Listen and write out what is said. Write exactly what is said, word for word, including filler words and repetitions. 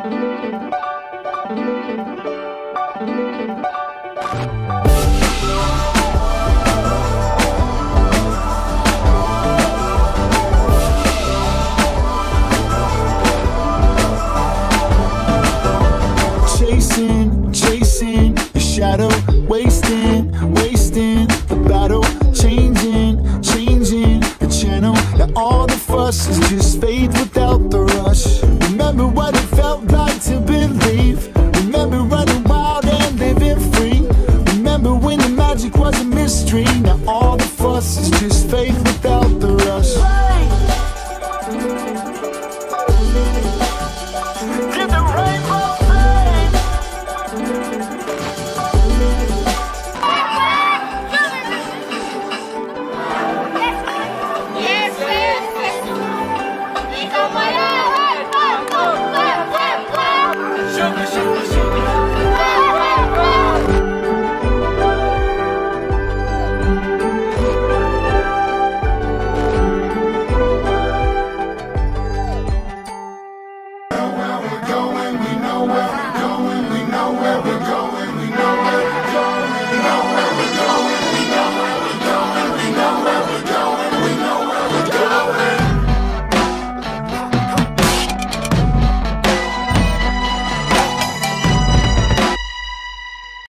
Chasing, chasing the shadow, wasting, wasting the battle, changing, changing the channel. Now all the fuss is just fade without the rush. Remember what it felt like to believe. Remember running wild and living free. Remember when the magic was a mystery. Now all the fuss is just fade without the rush.